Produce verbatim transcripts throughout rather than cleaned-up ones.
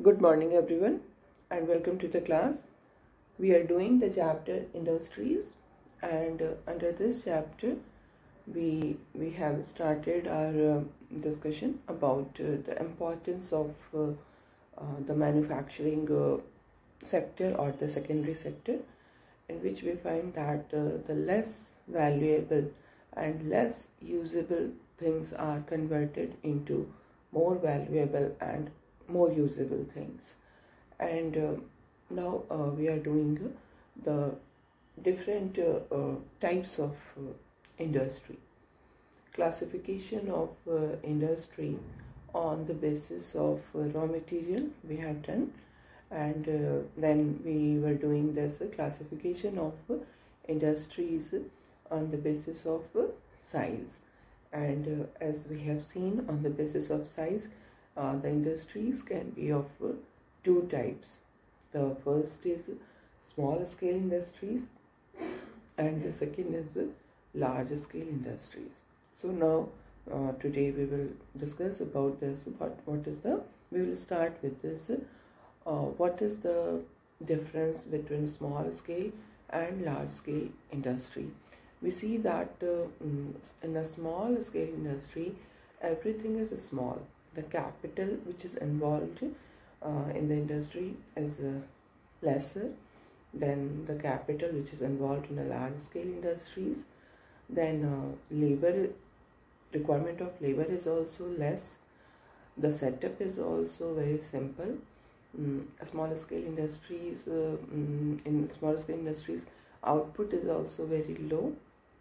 Good morning everyone and welcome to the class. We are doing the chapter Industries, and uh, under this chapter we we have started our uh, discussion about uh, the importance of uh, uh, the manufacturing uh, sector or the secondary sector, in which we find that uh, the less valuable and less usable things are converted into more valuable and more usable things. And uh, now uh, we are doing uh, the different uh, uh, types of uh, industry, classification of uh, industry on the basis of uh, raw material we have done, and uh, then we were doing this uh, classification of uh, industries on the basis of uh, size. And uh, as we have seen, on the basis of size, uh, the industries can be of uh, two types. The first is small scale industries and the second is uh, large scale industries. So now uh, today we will discuss about this. What, what is the, we will start with this. Uh, what is the difference between small scale and large scale industry? We see that uh, in a small scale industry, everything is small. The capital which is involved uh, in the industry is uh, lesser than the capital which is involved in a large scale industries. Then uh, labor, requirement of labor is also less. The setup is also very simple. Mm, small scale industries, uh, mm, in small scale industries, output is also very low.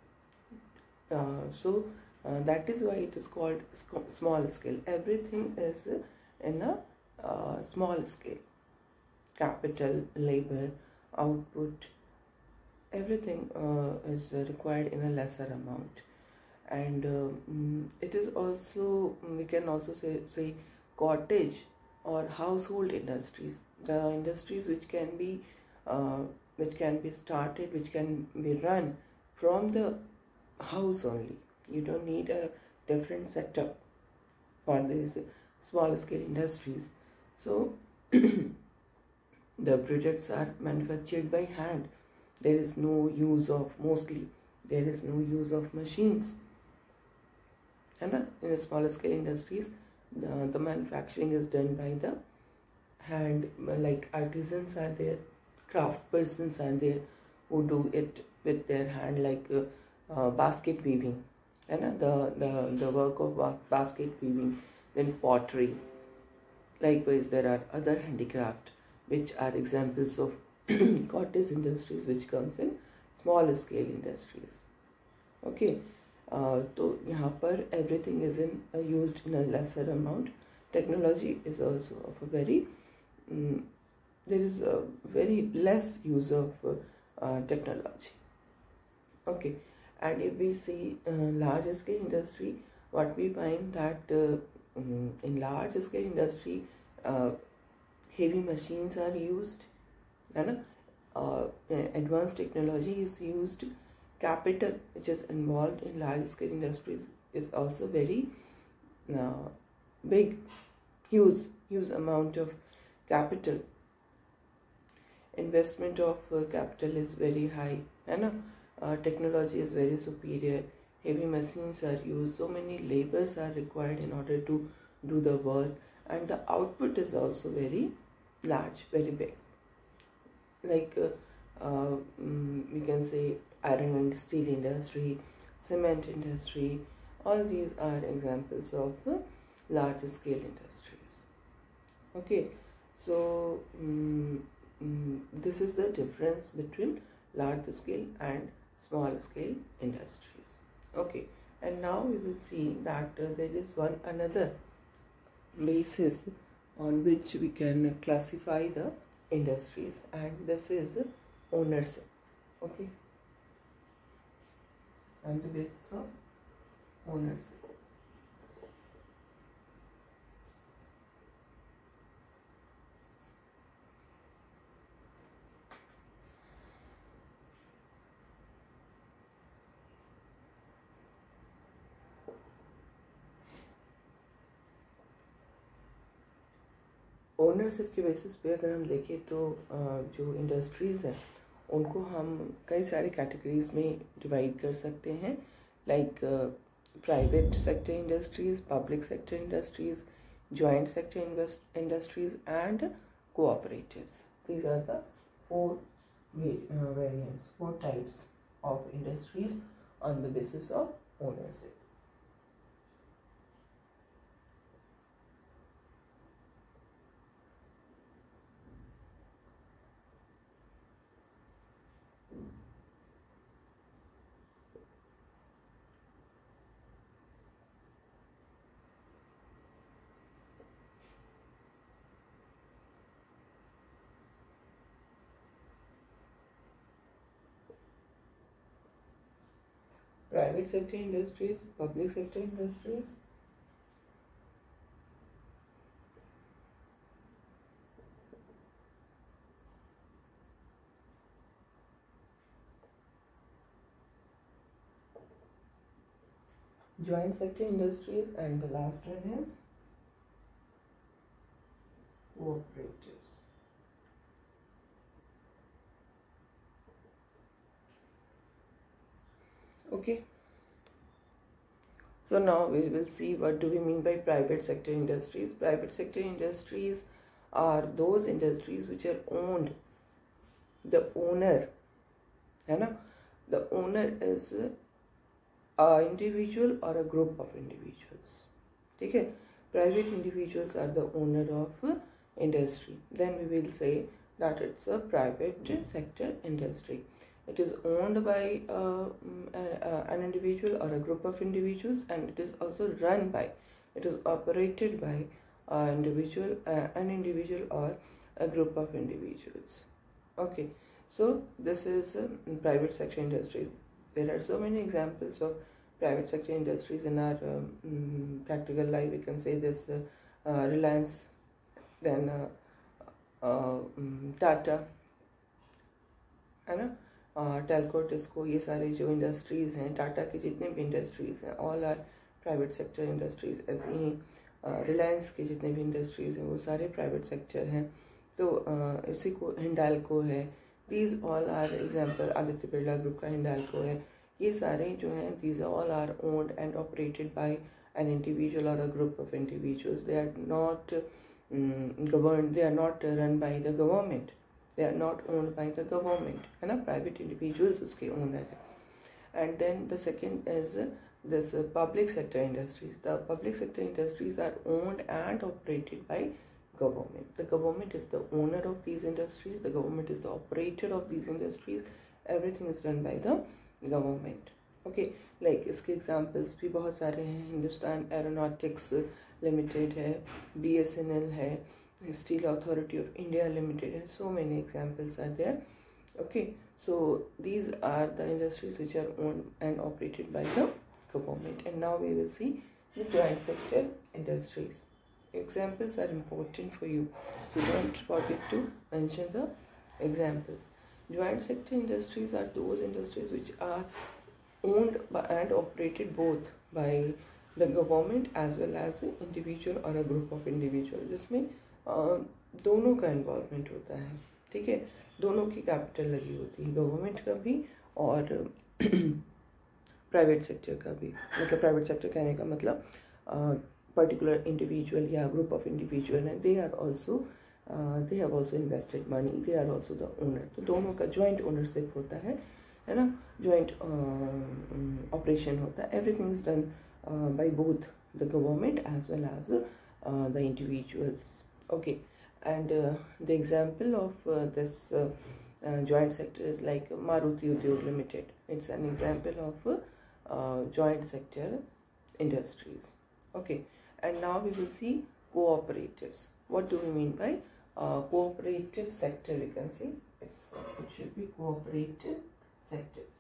Uh, so uh, that is why it is called small scale. Everything is uh, in a uh, small scale. Capital, labor, output, everything uh, is required in a lesser amount. And uh, mm, it is also, we can also say, say cottage or household industries, the industries which can be uh, which can be started, which can be run from the house only. You don't need a different setup for these small scale industries. So the projects are manufactured by hand. There is no use of, mostly there is no use of machines. And in small scale industries, the, the manufacturing is done by the hand, like artisans are there, craft persons are there who do it with their hand, like uh, uh, basket weaving, and the, the, the work of basket weaving, then pottery. Likewise, there are other handicraft which are examples of cottage industries which comes in small scale industries. Okay, uh, so यहाँ पर everything is in uh, used in a lesser amount. Technology is also of a very um, there is a very less use of uh, uh, technology. Okay, and if we see uh, large scale industry, what we find that uh, um, in large scale industry, uh, heavy machines are used, and uh, advanced technology is used. Capital which is involved in large scale industries is also very uh, big, huge, huge amount of capital. Investment of uh, capital is very high, and uh, technology is very superior. Heavy machines are used. So many labors are required in order to do the work, and the output is also very large, very big. Like uh, uh, um, we can say iron and steel industry, cement industry, all these are examples of uh, large scale industries. Okay, so um, um, this is the difference between large scale and small scale industries. Okay, and now we will see that uh, there is one another basis on which we can classify the industries, and this is ownership. Okay, on the basis of ownership. Ownership के basis पे अगर हम देखें तो जो industries हैं उनको हम कई सारे कैटेगरीज में डिवाइड कर सकते हैं, like private sector industries, public sector industries, joint sector invest industries and cooperatives. These are the four uh, variants, four types of industries on the basis of ownership. Private sector industries, public sector industries, joint sector industries, and the last one is cooperatives. Okay. So now we will see what do we mean by private sector industries. Private sector industries are those industries which are owned, the owner, है ना, the owner is a individual or a group of individuals. ठीक है, private individuals are the owner of industry. Then we will say that it's a private sector industry. It is owned by uh, uh, an individual or a group of individuals, and it is also run by, it is operated by an individual, uh, an individual or a group of individuals. Okay, so this is uh, private sector industry. There are so many examples of private sector industries in our um, practical life. We can say this uh, uh, Reliance, then uh, uh, um, Tata, है ना, Telco, TISCO, ये सारे जो industries हैं, टाटा के जितने भी industries हैं, all are private sector industries. ऐसे ही रिलायंस के जितने भी इंडस्ट्रीज़ हैं वो सारे प्राइवेट सेक्टर हैं. तो uh, इसी को हिंडाल्को है, these all are example. Aditya Birla group का हिंडाल्को है. ये सारे जो हैं these all are owned and operated by an individual और a group of individuals. They are not governed, they are not run by the government, they are not owned by the government, है ना, private individuals उसके owner है. And then the second is uh, this uh, public sector industries. The public sector industries are owned and operated by government. The government is the owner of these industries, the government is the operator of these industries, everything is done by the government. Okay, like इसके examples भी बहुत सारे हैं. Hindustan Aeronautics Limited है, B S N L है, Steel Authority of India Limited, and so many examples are there. Okay, so these are the industries which are owned and operated by the government. And now we will see the joint sector industries. Examples are important for you, so don't forget to mention the examples. Joint sector industries are those industries which are owned by and operated both by the government as well as an individual or a group of individuals. जिसमें Uh, दोनों का involvement होता है. ठीक है, दोनों की capital लगी होती है, गवर्नमेंट का भी और प्राइवेट सेक्टर का भी. मतलब प्राइवेट सेक्टर कहने का मतलब पर्टिकुलर इंडिविजुअल या ग्रुप ऑफ इंडिविजुअल हैं, they are also they have also invested money, they are also the owner. तो दोनों का जॉइंट ओनरशिप होता है, है ना, जॉइंट ऑपरेशन होता है. Everything is done by both the government as well as the individuals. Okay, and uh, the example of uh, this uh, uh, joint sector is like Maruti Udyog Limited. It's an example of uh, uh, joint sector industries. Okay, and now we will see cooperatives. What do we mean by uh, cooperative sector? We can say it's, it should be cooperative sectors.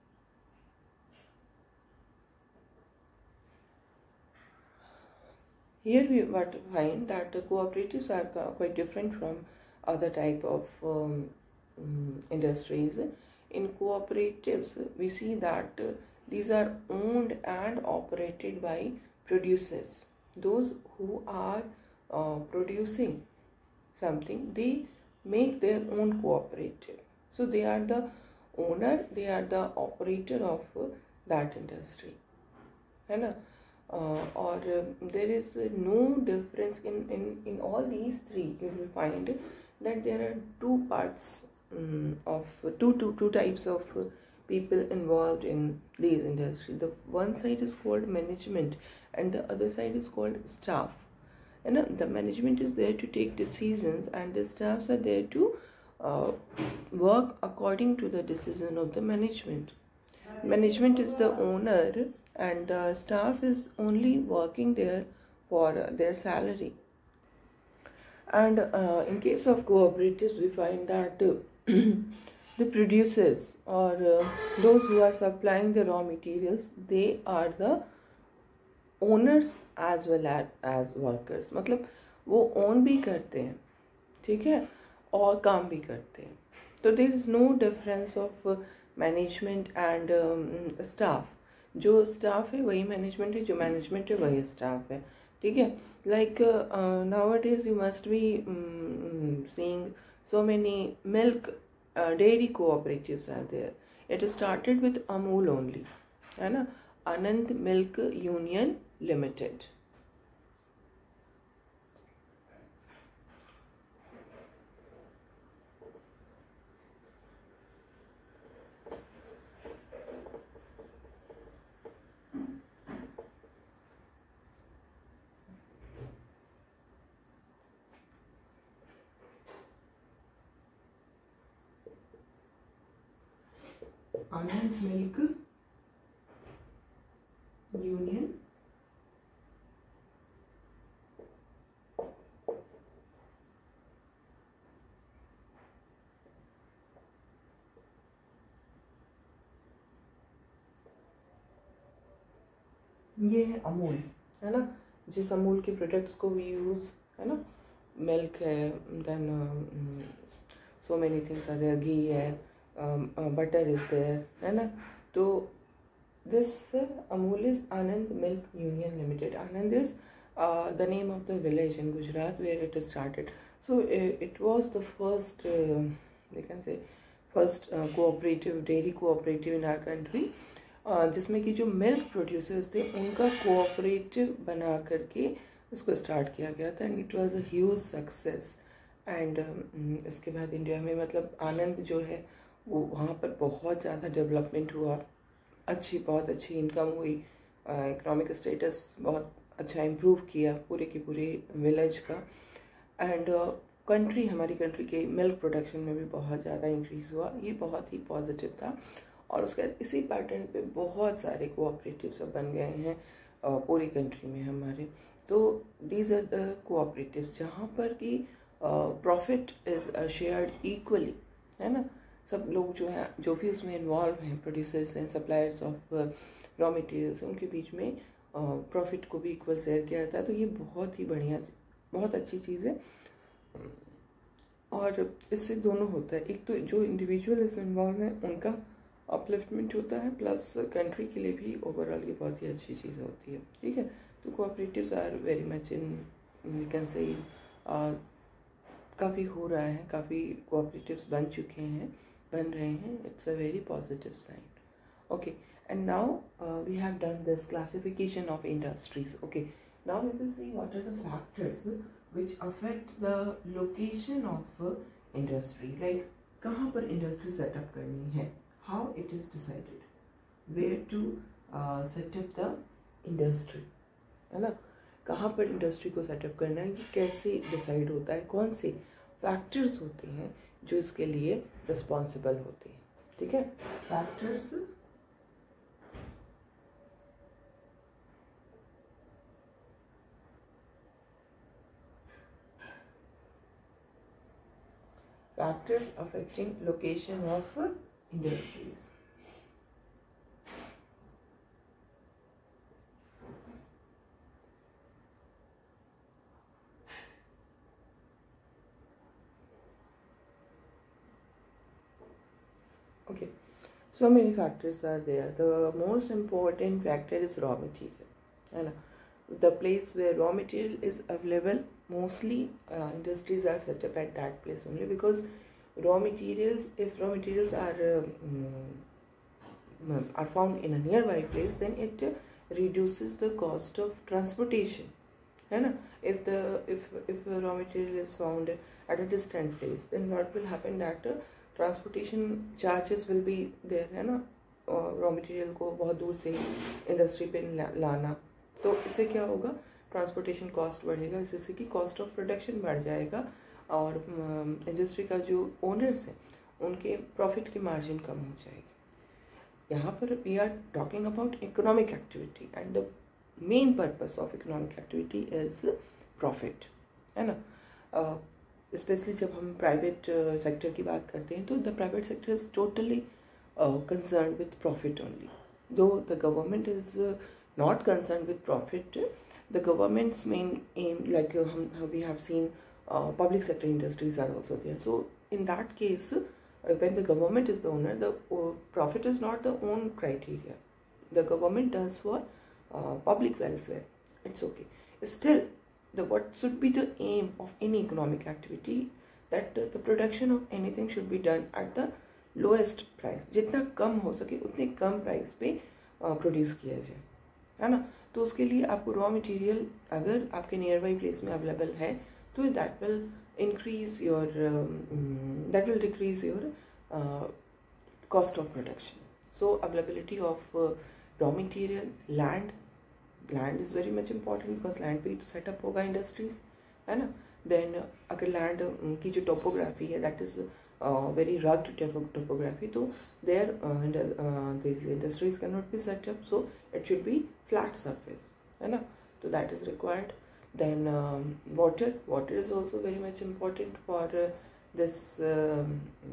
Here we what find that the cooperatives are quite different from other type of um, um, industries. In cooperatives, we see that uh, these are owned and operated by producers, those who are uh, producing something, they make their own cooperative. So they are the owner, they are the operator of uh, that industry, है ना. uh, और uh, there is uh, no difference in, in in all these three. You will find that there are two parts um, of uh, two, two, two types of uh, people involved in these industries. The one side is called management and the other side is called staff. And uh, the management is there to take decisions and the staffs are there to uh, work according to the decision of the management. Management is the owner and the staff is only working there for uh, their salary. And uh, in case of cooperatives, we find that uh, the producers or uh, those who are supplying the raw materials, they are the owners as well as as workers. मतलब वो own भी करते हैं, ठीक है, और काम भी करते हैं. तो there is no difference of uh, management and um, staff. जो staff है वही management है, जो management है वही staff है, ठीक है. Like uh, uh, nowadays you must be um, seeing so many milk uh, dairy cooperatives are there. It started with Amul only, है ना, Anand Milk Union Limited. Anand Milk Union ये है अमूल, है ना, जिस अमूल के प्रोडक्ट्स को वी यूज़, है ना, मिल्क है, then so many things are there, ghee है, बटर इज देयर, है ना. तो this uh, Amul is Anand Milk Union Limited. Anand is uh, the name of the village in Gujarat where it started. So uh, it was the first, uh, we can say, first uh, cooperative, dairy cooperative in our country. जिसमें कि जो milk producers थे उनका cooperative बना करके इसको start किया गया था and it was a huge success. And इसके बाद इंडिया में मतलब आनंद जो है वो वहाँ पर बहुत ज़्यादा डेवलपमेंट हुआ, अच्छी बहुत अच्छी इनकम हुई, इकोनॉमिक स्टेटस बहुत अच्छा इम्प्रूव किया पूरे के पूरे विलेज का. एंड कंट्री uh, हमारी कंट्री के मिल्क प्रोडक्शन में भी बहुत ज़्यादा इंक्रीज़ हुआ. ये बहुत ही पॉजिटिव था. और उसके बाद इसी पैटर्न पे बहुत सारे कोऑपरेटिव्स अब बन गए हैं पूरी कंट्री में हमारे. तो दीज आर द कोऑपरेटिव्स जहाँ पर कि प्रॉफिट इज़ शेयर्ड इक्वली, है ना. सब लोग जो हैं जो भी उसमें इन्वॉल्व हैं, प्रोड्यूसर्स हैं, सप्लायर्स ऑफ रॉ मटेरियल्स, उनके बीच में प्रॉफिट uh, को भी इक्वल शेयर किया जाता है. तो ये बहुत ही बढ़िया, बहुत अच्छी चीज़ है. और इससे दोनों होता है, एक तो जो इंडिविजुअल इसमें इन्वॉल्व हैं उनका अपलिफ्टमेंट होता है, प्लस कंट्री के लिए भी ओवरऑल ये बहुत ही अच्छी चीज़ होती है, ठीक है. तो cooperatives are very much in, we can say काफ़ी हो रहा है, काफ़ी कोऑपरेटिव्स बन चुके हैं, बन रहे हैं. It's a very positive sign. Okay, and now we have done this classification of industries. Okay, now we will see what are the factors which affect the location of industry. Like कहाँ पर industry setup करनी है, how it is decided, where to uh, set up the industry, है ना. कहाँ पर industry को setup करना है, ये कैसे डिसाइड होता है, कौन से फैक्टर्स होते हैं जो इसके लिए रिस्पॉन्सिबल होते हैं, ठीक है. Factors factors affecting location of industries. Okay, so many factors are there. The most important factor is raw material, है ना. The place where raw material is available mostly uh, industries are set up at that place only, because raw materials, if raw materials are uh, um, are found in a nearby place, then it uh, reduces the cost of transportation, है ना. If the if if a raw material is found at a distant place, then what will happen, that uh, transportation charges will be there, है ना. Raw material को बहुत दूर से industry पे लाना, तो इससे क्या होगा, ट्रांसपोर्टेशन कॉस्ट बढ़ेगा, जिससे कि कॉस्ट ऑफ प्रोडक्शन बढ़ जाएगा, और इंडस्ट्री का जो ओनर्स हैं उनके प्रॉफिट की मार्जिन कम हो जाएगी. यहाँ पर we are talking about economic activity, and the main purpose of economic activity is profit, है ना. स्पेशली uh, जब हम प्राइवेट सेक्टर uh, की बात करते हैं, तो the private sector is totally Uh, concerned with profit only. Though the government is uh, not concerned with profit, the government's main aim, like uh, we have seen, uh, public sector industries are also there. So in that case, uh, when the government is the owner, the uh, profit is not the own criteria. The government does for uh, public welfare. It's okay. Still, the what should be the aim of any economic activity, that uh, the production of anything should be done at the lowest price, जितना कम हो सके उतने कम price पे produce किया जाए, है ना. तो उसके लिए आपको रॉ मटेरियल अगर आपके नियर बाई प्लेस में अवेलेबल है, तो that will increase your that will decrease your cost of production. So availability of raw material, land land is very much important, because land पे ही तो सेटअप होगा industries, है ना. देन अगर लैंड की जो टोपोग्राफी है, that is Uh, very rugged topography, so there uh, and, uh, these industries cannot be set up, so it should be flat surface, है ना. So that is required. Then um, water water is also very much important for uh, this um,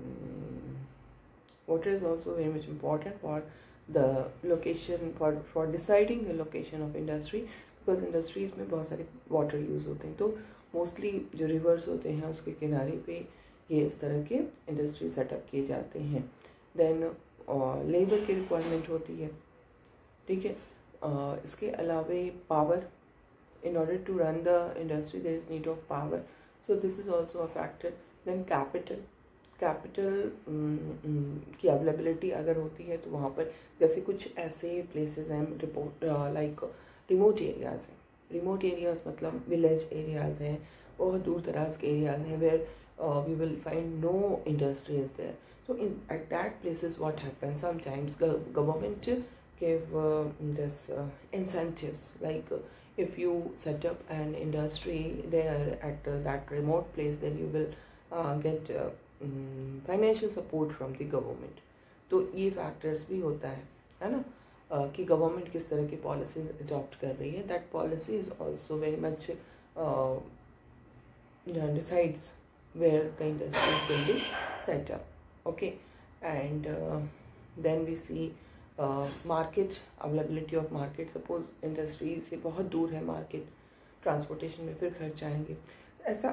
water is also very much important for the location, for for deciding the location of industry, because industries में बहुत सारे water use होते हैं, तो mostly जो rivers होते हैं उसके किनारे पे ये इस तरह के इंडस्ट्री सेटअप किए जाते हैं. देन लेबर की रिक्वायरमेंट होती है, ठीक है. uh, इसके अलावे power, in order to run the industry there is need of power, so this is also a factor. Then capital capital की अवेलेबिलिटी अगर होती है, तो वहाँ पर जैसे कुछ ऐसे प्लेसेस हैं, रिपोर्ट लाइक रिमोट एरियाज़ हैं. रिमोट एरियाज़ मतलब विलेज एरियाज़ हैं, बहुत दूर दराज के एरियाज़ हैं, where Uh, we will find no industries there. So in at that places, what happens, sometimes the government give uh, this uh, incentives, like uh, if you set up an industry there at uh, that remote place, then you will uh, get uh, um, financial support from the government. तो ये factors भी होता है, है ना, uh, कि government किस तरह की policies adopt कर रही है. That policy is also very much uh, decides where the industries will be set up. Okay, and uh, then we see uh, market, availability of market. Suppose industry से बहुत दूर है market, transportation में फिर खर्च आएंगे. ऐसा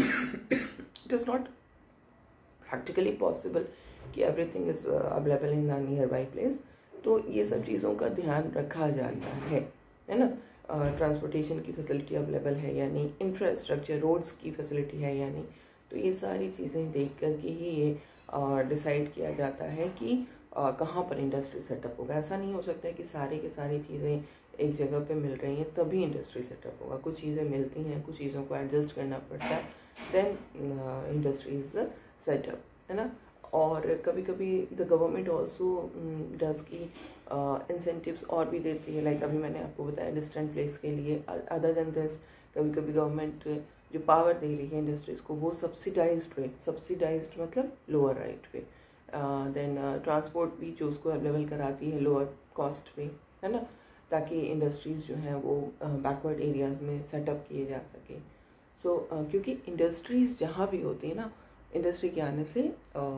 it is not practically possible कि everything is uh, available in a nearby place. तो ये सब चीज़ों का ध्यान रखा जाता है, है ना. ट्रांसपोर्टेशन uh, की फैसिलिटी अवेलेबल है या नहीं, इंफ्रास्ट्रक्चर रोड्स की फैसिलिटी है या नहीं, तो ये सारी चीज़ें देख कर के ही ये डिसाइड किया जाता है कि uh, कहाँ पर इंडस्ट्री सेटअप होगा. ऐसा नहीं हो सकता है कि सारे के सारी चीज़ें एक जगह पे मिल रही हैं तभी इंडस्ट्री सेटअप होगा. कुछ चीज़ें मिलती हैं, कुछ चीज़ों को एडजस्ट करना पड़ता है, देन इंडस्ट्री इज सेटअप, है ना. और कभी कभी द गवर्नमेंट ऑल्सो डज की इंसेंटिव्स और भी देती है, लाइक like अभी मैंने आपको बताया डिस्टेंट प्लेस के लिए. अदर देन दिस, कभी कभी गवर्नमेंट जो पावर दे रही है इंडस्ट्रीज़ को, वो सब्सिडाइज्ड रेट, सब्सिडाइज्ड मतलब लोअर राइट पे, देन ट्रांसपोर्ट भी जो उसको अवेलेबल कराती है लोअर कॉस्ट पे, है ना, ताकि इंडस्ट्रीज़ जो हैं वो बैकवर्ड uh, एरियाज़ में सेटअप किए जा सके. सो so, uh, क्योंकि इंडस्ट्रीज़ जहाँ भी होती है ना, इंडस्ट्री के आने से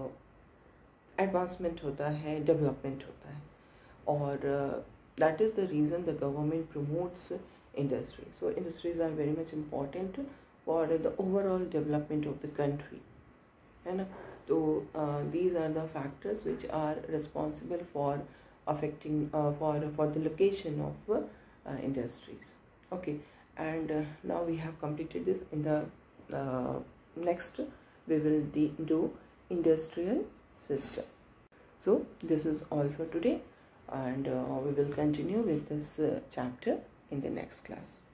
एडवांसमेंट uh, होता है, डेवलपमेंट होता है, और that is the reason the government promotes industry. So industries are very much important for the overall development of the country, है ना. तो uh, these are the factors which are responsible for affecting uh, for for the location of uh, industries. Okay, and uh, now we have completed this. In the uh, next we will do industrial system. So this is all for today, and uh, we will continue with this uh, chapter in the next class.